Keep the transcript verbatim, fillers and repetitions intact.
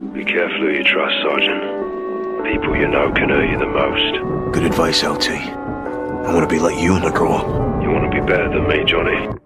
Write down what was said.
Be careful who you trust, Sergeant. People you know can hurt you the most. Good advice, L T. I want to be like you when I grow up. You want to be better than me, Johnny?